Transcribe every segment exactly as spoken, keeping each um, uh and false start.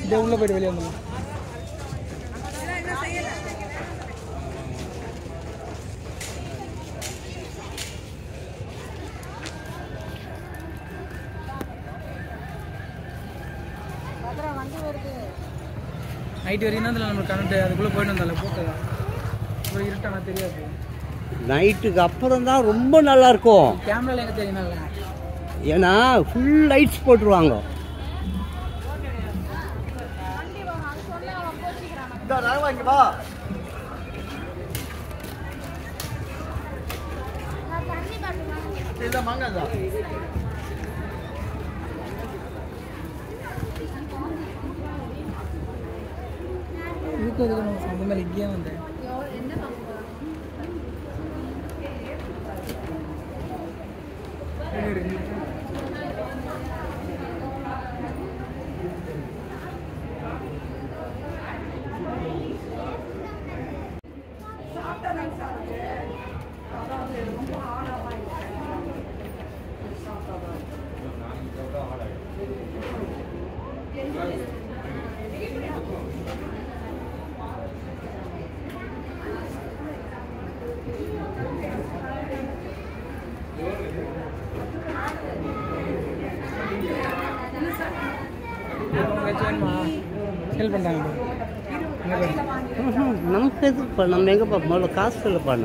இதே உள்ளே போய்ட்டு வெளியே வந்துடலாம். நைட்டு வரைக்கும் தான் நம்ம கரண்ட்டு அதுக்குள்ளே போயிட்டு வந்தால போட்டு அப்புறம் இருட்டானா தெரியாது. நைட்டுக்கு அப்புறம் தான் ரொம்ப நல்லா இருக்கும். கேமரால எங்க தெரியும்ல, ஏன்னா ஃபுல் லைட்ஸ் போட்டுருவாங்க. இதுக்கு அந்த மாதிரி இங்கேயே வந்தேன். சேல் பண்ணுறாங்க. நமக்கு எது நம்ம எங்கே பார்ப்போம், முதல்ல காசு செல்ல பண்ண.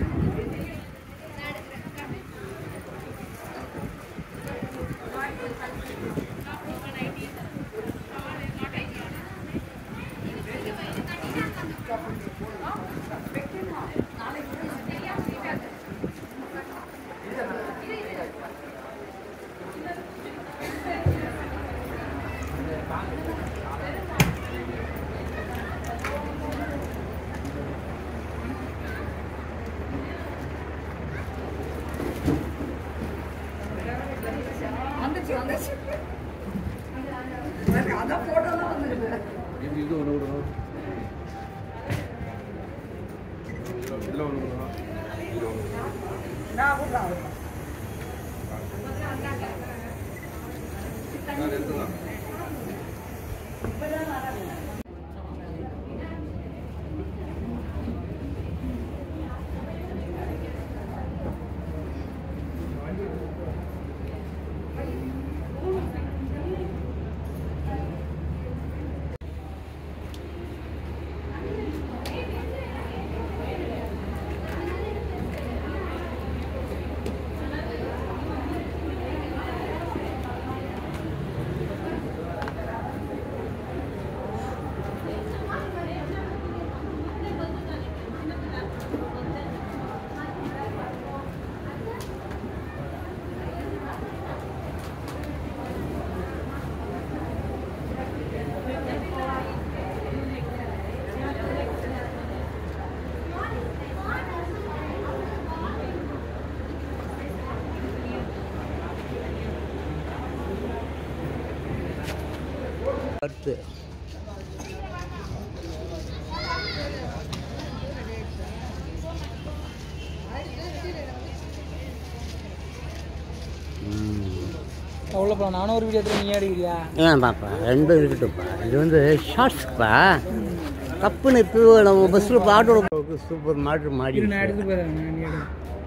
அடுத்து அவ்வளோ போகலாம். நானும் ஒரு வீடியோ எடுத்து நீ எடுக்கிறியா? ஏன் பாப்பா, ரெண்டும் இருக்கட்டும்ப்பா. இது வந்து ஷார்ட்ஸ்ப்பா. தப்புன்னு இப்போ நம்ம பஸ்ஸில் ஆட்டோட சூப்பர் மாட்டு மாடி நான் எடுத்து போயிடுறேன். நீ எடு.